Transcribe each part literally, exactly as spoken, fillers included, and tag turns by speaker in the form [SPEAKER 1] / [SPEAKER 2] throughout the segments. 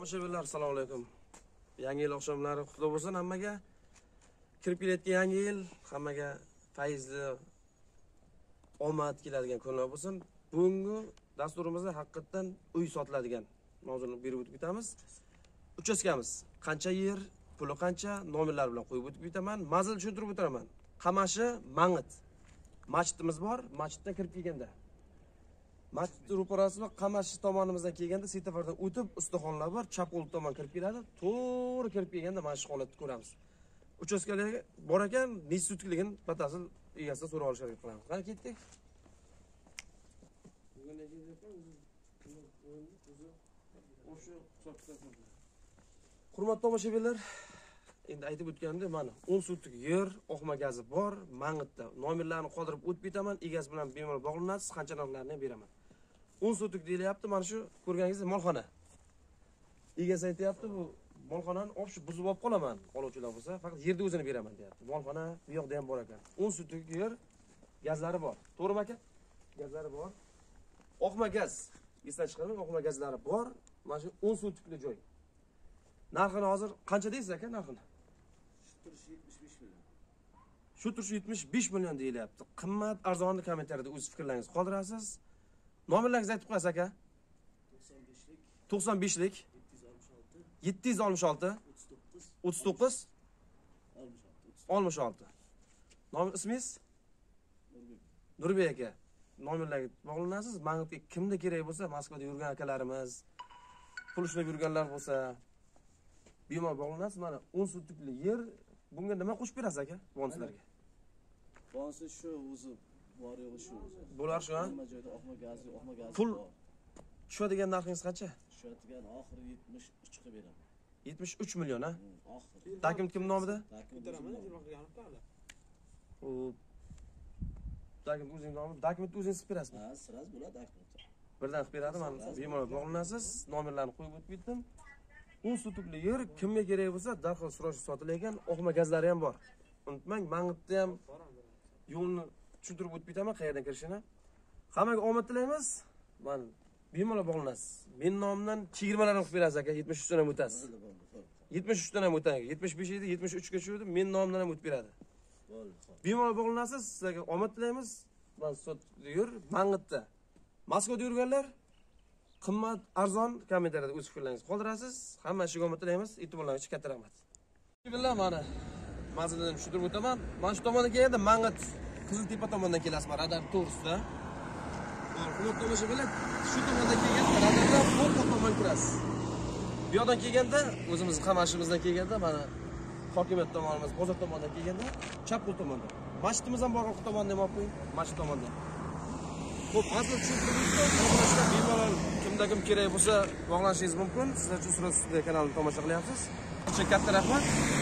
[SPEAKER 1] Tomoshabinlar, assalomu alaykum. Yangi yil oqshomlari qutlug' bo'lsin hammaga. Kirib kelayotgan yangi yil hammaga fayzli, omad keladigan kunlar bo'lsin. Bugungi dasturimizda haqiqatan uy sotiladigan mavzuni berib o'tib ketamiz. Uchastkamiz qancha yer, puli qancha, nomerlar bilan qo'yib o'tib ketaman. Mazil tushuntirib o'tiraman. Qamashi Mang'it. Masjidimiz bor, masjiddan kirib kelganda. Masjid ro'parasi va Qamashi tomonimizdan kelganda setafardan o'tib ustaxonalar bor, chap qo'l tomon kirib keladi. To'g'ri kirib kelganda mana shu holatni ko'ramiz. Uchastkalarga bor ekan, necha sutkiligini batafsil egasidan so'rab olishga harakat qilamiz. Qani ketdik. Hurmatli tomoshabinlar, endi aytib o'tganimdek, mana o'n sutlik yer, oqma gazi bor, Mang'itda. Nomerlarni qoldirib o'tib ketaman, egasi bilan bemalol bog'lanasiz, qancha narxlarni ham beraman. o'n sutlik deyilyapti, mana shu ko'rganingizdek molxona. Egasi aytayapti, bu molxonani olib shu buzib olib qolaman, oluvchilar bo'lsa, faqat yerda o'zini beraman deyapti. Molxona bu yoqda ham bor ekan. o'n sutlik yer, gazlari bor. To'g'rimi aka? Gazlari bor. Oqma gaz, esdan chiqarmang, oqma gazlari bor. Mana shu o'n sutlikli joy. Narxini hozir qancha deysiz aka, narxini? Shu turish yetmish besh million deyilyapti. Qimmat, arzonni kommentariyada o'z fikrlaringizni qoldirasiz. Nomerlaringizni aytib qo'yasiz aka. to'qson beshlik yetti yuz oltmish olti o'ttiz to'qqiz oltmish olti. Nomer ismingiz? Nurbek aka. Nomerlarga bog'lanasiz. Mang'itga kimda kerak bo'lsa, Moskvada yurgan akalarimiz, pul ishlab yurganlar bo'lsa, bemalol bog'lanasiz. Mana o'n sutlikli yer. Bunga nima qo'shib berasiz aka bonuslarga?
[SPEAKER 2] Bonusi shu o'zi bor yo'g'i shu o'zi.
[SPEAKER 1] Bular shu, ha?
[SPEAKER 2] Hamma joyda oqma gazi, oqma gazi.
[SPEAKER 1] Pul tushadigan narxingiz qancha?
[SPEAKER 2] Tushadigan oxiri yetmish uch ga beraman.
[SPEAKER 1] yetmish uch million, ha?
[SPEAKER 2] Oxiri.
[SPEAKER 1] Dokument kim nomida? U dokument o'zingiz nomida. Dokumentni o'zingiz qilib berasizmi?
[SPEAKER 2] Ha, siraz bo'ladi dokument.
[SPEAKER 1] Birdan qilib beradi, mana bemalol bog'lanasiz. Nomerlarni qo'yib o'tib ketdim. o'n sutlikli yer kimga kerak bo'lsa, darhol so'rash sotilayotgan, oqma gazlari ham bor. Unutmang, Mang'itda ham yo'lni tushuntirib o'tib ketaman, qayerdan kirishini. Hammaga omad tilaymiz. Mana bemalol bog'lanasiz. Men nomimdan chegirmalarni qilib berasiz aka, yetmish uch dan ham o'tasiz. yetmish uch dan ham o'tadi. yetmish besh edi, yetmish uch ga tushdi, men nomimdan ham o'tib beradi. Bemalol bog'lanasiz, sizlarga omad tilaymiz. Mana sot yer Mang'itda. Moskvada yurganlar qimmat, arzon kommentariyada o'z fikrlaringizni qoldirasiz. Hamma ishiga omad tilaymiz. E'tiborlaringiz uchun katta rahmat. Billah, mana mazildan tushuntirib o'taman. Mana shu tomondan kelganda Mang'it Qiziltepa tomondan kelasiz, mana radar to'g'risida. Hurmatli tomoshabinlar, shu tomondan kelganda radarda Qo'rqa tomon kirasiz. Bu yoqdan kelganda, o'zimiz Qamashimizdan kelganda, mana hokimiyat tomonimiz, bozor tomondan kelganda, chap qo'l tomonda. Masjidimiz ham bor, o'q tomonda ham olib qo'ying, masjid tomonda. Xo'p, hozir tushuntirib o'tdim. Bemalol kimda kim kerak bo'lsa, bog'lanishingiz mumkin. Sizlar uchun Surat Studiyo kanalini tomosha qilyapsiz. Uncha katta rahmat.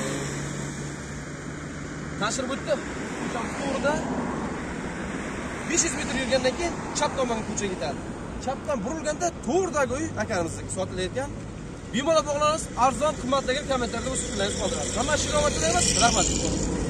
[SPEAKER 1] Tashrif o'tdim. To'g'rida besh yuz metr yurgandan keyin chap tomonga ko'chaga ketadi. Chapdan burilganda to'g'ridagi uy akamizga sotilayotgan. Bemalol bog'lanasiz, arzon qimmatdagi kommentariyada o'z fikrlaringizni qoldirasiz. Hamma ishga omad tilaymiz. Rahmat.